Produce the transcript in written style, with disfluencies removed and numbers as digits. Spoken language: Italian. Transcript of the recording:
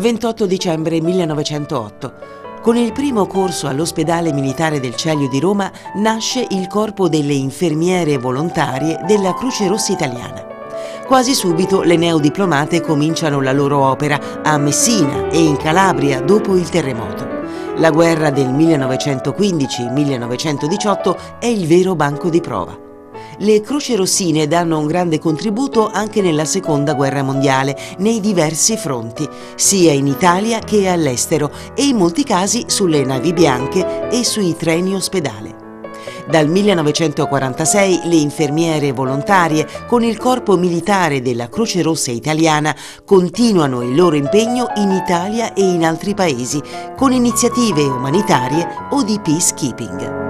28 dicembre 1908. Con il primo corso all'ospedale militare del Celio di Roma nasce il corpo delle infermiere volontarie della Croce Rossa Italiana. Quasi subito le neodiplomate cominciano la loro opera a Messina e in Calabria dopo il terremoto. La guerra del 1915-1918 è il vero banco di prova. Le crocerossine danno un grande contributo anche nella Seconda Guerra Mondiale, nei diversi fronti, sia in Italia che all'estero e in molti casi sulle navi bianche e sui treni ospedale. Dal 1946 le infermiere volontarie con il corpo militare della Croce Rossa Italiana continuano il loro impegno in Italia e in altri paesi con iniziative umanitarie o di peacekeeping.